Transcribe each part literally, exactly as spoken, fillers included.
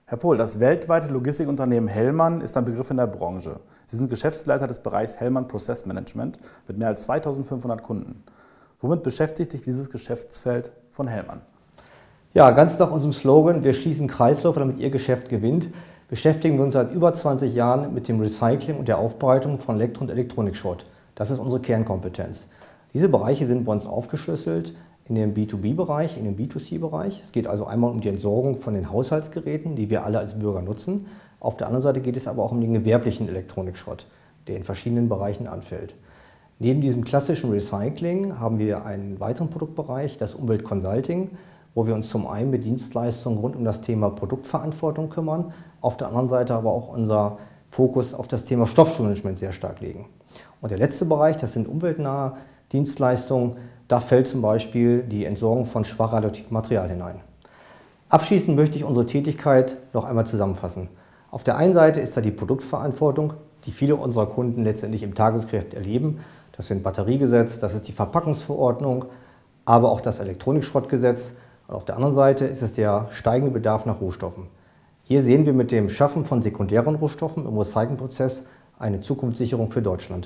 Herr Pohl, das weltweite Logistikunternehmen Hellmann ist ein Begriff in der Branche. Sie sind Geschäftsleiter des Bereichs Hellmann Process Management mit mehr als zweitausendfünfhundert Kunden. Womit beschäftigt sich dieses Geschäftsfeld von Hellmann? Ja, ganz nach unserem Slogan, wir schließen Kreislauf, damit Ihr Geschäft gewinnt, beschäftigen wir uns seit über zwanzig Jahren mit dem Recycling und der Aufbereitung von Elektro- und Elektronikschrott. Das ist unsere Kernkompetenz. Diese Bereiche sind bei uns aufgeschlüsselt in den B zwei B-Bereich, in den B zwei C-Bereich. Es geht also einmal um die Entsorgung von den Haushaltsgeräten, die wir alle als Bürger nutzen. Auf der anderen Seite geht es aber auch um den gewerblichen Elektronikschrott, der in verschiedenen Bereichen anfällt. Neben diesem klassischen Recycling haben wir einen weiteren Produktbereich, das Umweltconsulting, wo wir uns zum einen mit Dienstleistungen rund um das Thema Produktverantwortung kümmern, auf der anderen Seite aber auch unser Fokus auf das Thema Stoffstrommanagement sehr stark legen. Und der letzte Bereich, das sind umweltnahe Dienstleistungen, da fällt zum Beispiel die Entsorgung von schwach radioaktivem Material hinein. Abschließend möchte ich unsere Tätigkeit noch einmal zusammenfassen. Auf der einen Seite ist da die Produktverantwortung, die viele unserer Kunden letztendlich im Tagesgeschäft erleben. Das sind Batteriegesetz, das ist die Verpackungsverordnung, aber auch das Elektronikschrottgesetz. Und auf der anderen Seite ist es der steigende Bedarf nach Rohstoffen. Hier sehen wir mit dem Schaffen von sekundären Rohstoffen im Recyclingprozess eine Zukunftssicherung für Deutschland.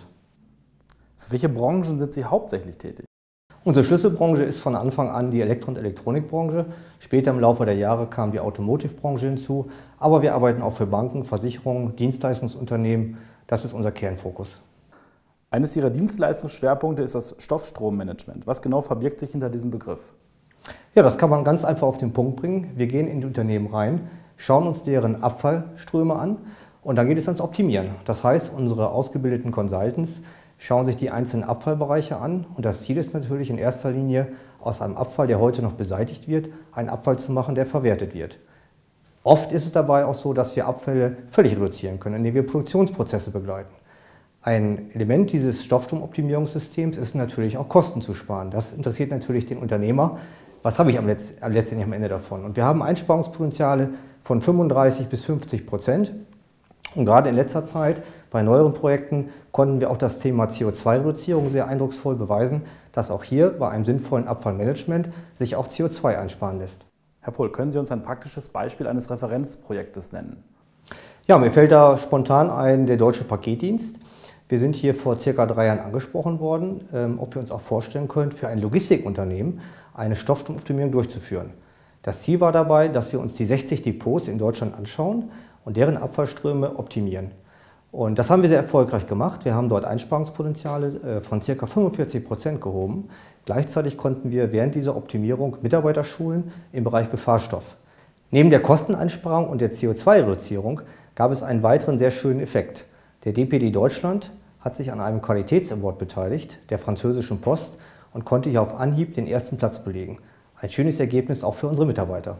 Für welche Branchen sind Sie hauptsächlich tätig? Unsere Schlüsselbranche ist von Anfang an die Elektro- und Elektronikbranche. Später im Laufe der Jahre kam die Automotive-Branche hinzu. Aber wir arbeiten auch für Banken, Versicherungen, Dienstleistungsunternehmen. Das ist unser Kernfokus. Eines Ihrer Dienstleistungsschwerpunkte ist das Stoffstrommanagement. Was genau verbirgt sich hinter diesem Begriff? Ja, das kann man ganz einfach auf den Punkt bringen. Wir gehen in die Unternehmen rein, schauen uns deren Abfallströme an und dann geht es ans Optimieren. Das heißt, unsere ausgebildeten Consultants schauen sich die einzelnen Abfallbereiche an und das Ziel ist natürlich in erster Linie, aus einem Abfall, der heute noch beseitigt wird, einen Abfall zu machen, der verwertet wird. Oft ist es dabei auch so, dass wir Abfälle völlig reduzieren können, indem wir Produktionsprozesse begleiten. Ein Element dieses Stoffstromoptimierungssystems ist natürlich auch Kosten zu sparen. Das interessiert natürlich den Unternehmer. Was habe ich am Letz-, letztendlich am Ende davon? Und wir haben Einsparungspotenziale von fünfunddreißig bis fünfzig Prozent. Und gerade in letzter Zeit bei neueren Projekten konnten wir auch das Thema C O zwei Reduzierung sehr eindrucksvoll beweisen, dass auch hier bei einem sinnvollen Abfallmanagement sich auch C O zwei einsparen lässt. Herr Pohl, können Sie uns ein praktisches Beispiel eines Referenzprojektes nennen? Ja, mir fällt da spontan ein der Deutsche Paketdienst. Wir sind hier vor circa drei Jahren angesprochen worden, ähm, ob wir uns auch vorstellen können, für ein Logistikunternehmen eine Stoffstromoptimierung durchzuführen. Das Ziel war dabei, dass wir uns die sechzig Depots in Deutschland anschauen und deren Abfallströme optimieren. Und das haben wir sehr erfolgreich gemacht. Wir haben dort Einsparungspotenziale von ca. fünfundvierzig Prozent gehoben. Gleichzeitig konnten wir während dieser Optimierung Mitarbeiter schulen im Bereich Gefahrstoff. Neben der Kosteneinsparung und der C O zwei Reduzierung gab es einen weiteren sehr schönen Effekt. Der D P D Deutschland hat sich an einem Qualitätsaward beteiligt, der französischen Post, und konnte hier auf Anhieb den ersten Platz belegen. Ein schönes Ergebnis auch für unsere Mitarbeiter.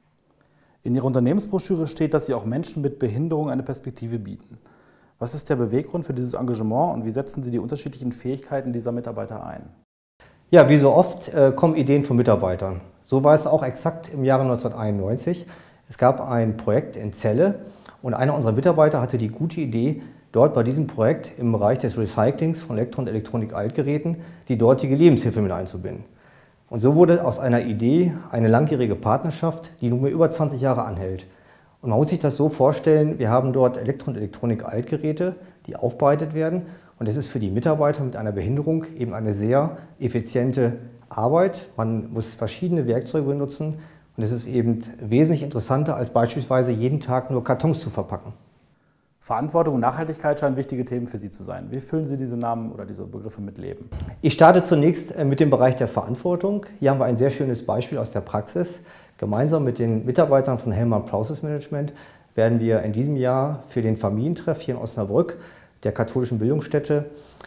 In Ihrer Unternehmensbroschüre steht, dass Sie auch Menschen mit Behinderung eine Perspektive bieten. Was ist der Beweggrund für dieses Engagement und wie setzen Sie die unterschiedlichen Fähigkeiten dieser Mitarbeiter ein? Ja, wie so oft äh, kommen Ideen von Mitarbeitern. So war es auch exakt im Jahre neunzehnhunderteinundneunzig. Es gab ein Projekt in Celle und einer unserer Mitarbeiter hatte die gute Idee, dort bei diesem Projekt im Bereich des Recyclings von Elektro- und Elektronik-Altgeräten die dortige Lebenshilfe mit einzubinden. Und so wurde aus einer Idee eine langjährige Partnerschaft, die nunmehr über zwanzig Jahre anhält. Und man muss sich das so vorstellen, wir haben dort Elektro- und Elektronik-Altgeräte, die aufbereitet werden. Und es ist für die Mitarbeiter mit einer Behinderung eben eine sehr effiziente Arbeit. Man muss verschiedene Werkzeuge benutzen und es ist eben wesentlich interessanter, als beispielsweise jeden Tag nur Kartons zu verpacken. Verantwortung und Nachhaltigkeit scheinen wichtige Themen für Sie zu sein. Wie füllen Sie diese Namen oder diese Begriffe mit Leben? Ich starte zunächst mit dem Bereich der Verantwortung. Hier haben wir ein sehr schönes Beispiel aus der Praxis. Gemeinsam mit den Mitarbeitern von Hellmann Process Management werden wir in diesem Jahr für den Familientreff hier in Osnabrück, der katholischen Bildungsstätte,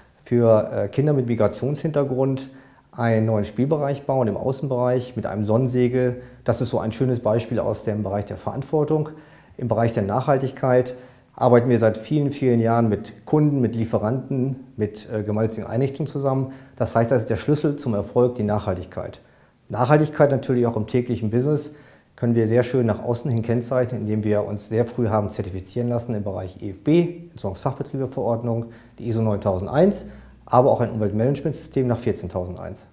für Kinder mit Migrationshintergrund einen neuen Spielbereich bauen im Außenbereich mit einem Sonnensegel. Das ist so ein schönes Beispiel aus dem Bereich der Verantwortung. Im Bereich der Nachhaltigkeit arbeiten wir seit vielen, vielen Jahren mit Kunden, mit Lieferanten, mit äh, gemeinnützigen Einrichtungen zusammen. Das heißt, das ist der Schlüssel zum Erfolg, die Nachhaltigkeit. Nachhaltigkeit natürlich auch im täglichen Business können wir sehr schön nach außen hin kennzeichnen, indem wir uns sehr früh haben zertifizieren lassen im Bereich E F B, Entsorgungsfachbetriebeverordnung, die I S O neuntausendeins, aber auch ein Umweltmanagementsystem nach vierzehntausendeins.